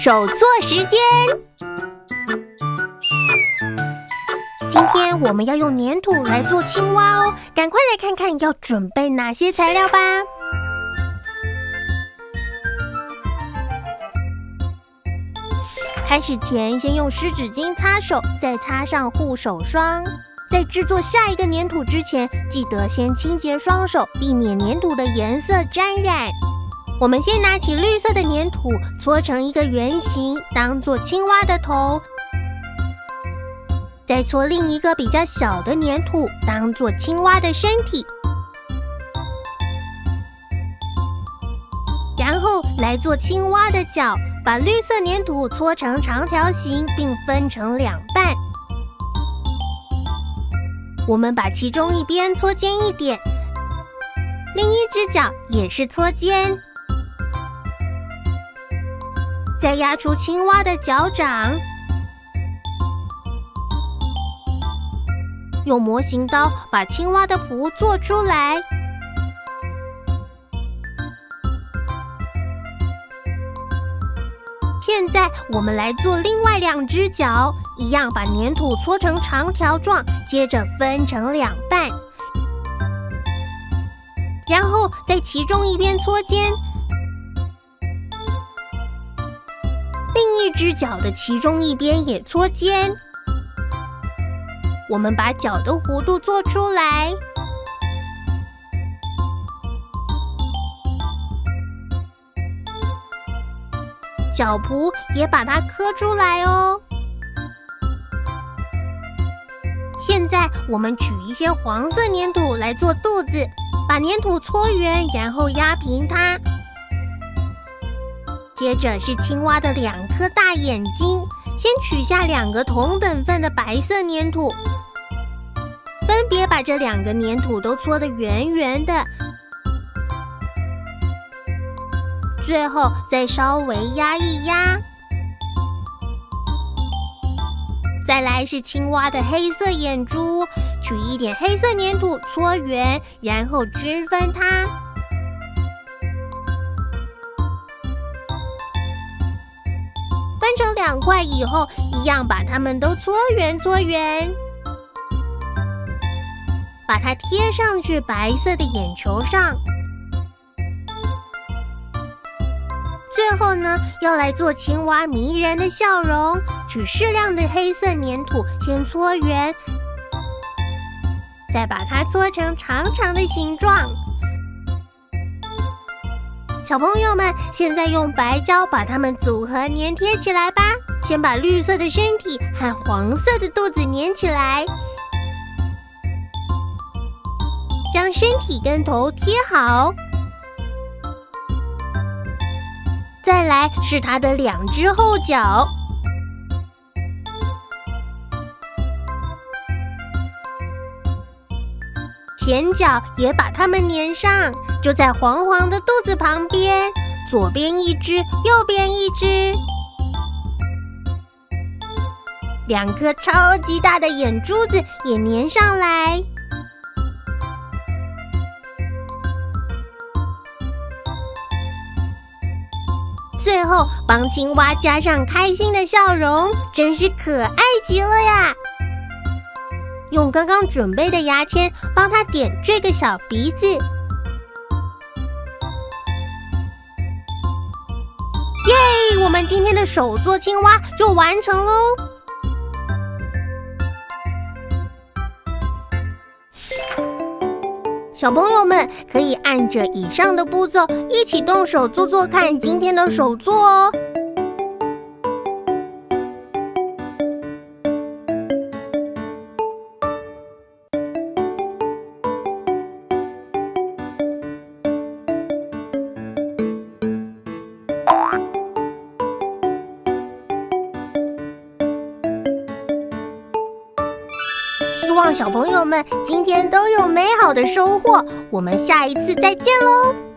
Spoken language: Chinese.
手作时间。今天我们要用粘土来做青蛙哦，赶快来看看要准备哪些材料吧。开始前，先用湿纸巾擦手，再擦上护手霜。在制作下一个粘土之前，记得先清洁双手，避免粘土的颜色沾染。我们先拿起绿色的粘土，搓成一个圆形，当做青蛙的头。再搓另一个比较小的粘土，当做青蛙的身体。然后来做青蛙的脚，把绿色粘土搓成长条形，并分成两半。我们把其中一边搓尖一点，另一只脚也是搓尖。再压出青蛙的脚掌，用模型刀把青蛙的蹼做出来。现在我们来做另外两只脚，一样把粘土搓成长条状，接着分成两半，然后在其中一边搓尖，另一只脚的其中一边也搓尖。我们把脚的弧度做出来，脚蹼也把它刻出来哦。现在我们取一些黄色粘土来做肚子，把粘土搓圆，然后压平它。接着是青蛙的两颗大眼睛，先取下两个同等份的白色粘土，分别把这两个粘土都搓得圆圆的。最后再稍微压一压。再来是青蛙的黑色眼珠，取一点黑色粘土搓圆，然后均分它。分成两块以后，一样把它们都搓圆搓圆，把它贴上去白色的眼球上。最后呢，要来做青蛙迷人的笑容，取适量的黑色粘土先搓圆，再把它搓成长长的形状。小朋友们，现在用白胶把它们组合粘贴起来吧。先把绿色的身体和黄色的肚子粘起来，将身体跟头贴好。再来是它的两只后脚，前脚也把它们粘上，就在黄黄的肚子旁边，左边一只，右边一只。两颗超级大的眼珠子也粘上来。最后帮青蛙加上开心的笑容，真是可爱极了呀！用刚刚准备的牙签帮它点缀个小鼻子。耶！我们今天的手作青蛙就完成喽！小朋友们可以按着以上的步骤一起动手做做看今天的手作哦。希望小朋友们今天都有美好的收获，我们下一次再见喽！